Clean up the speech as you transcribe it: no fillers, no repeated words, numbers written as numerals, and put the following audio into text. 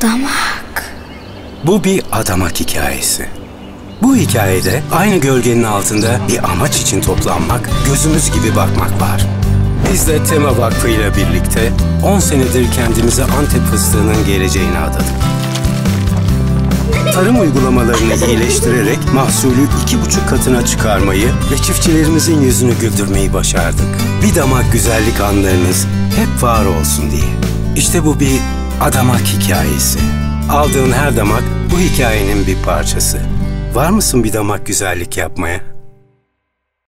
Damak. Bu bir adamak hikayesi. Bu hikayede aynı gölgenin altında bir amaç için toplanmak, gözümüz gibi bakmak var. Biz de Tema Vakfı ile birlikte 10 senedir kendimizi Antep fıstığının geleceğine adadık. Tarım uygulamalarını iyileştirerek mahsulü 2,5 katına çıkarmayı ve çiftçilerimizin yüzünü güldürmeyi başardık. Bir damak güzellik anlarınız hep var olsun diye. İşte bu bir adamak hikayesi. Aldığın her damak bu hikayenin bir parçası. Var mısın bir damak güzellik yapmaya?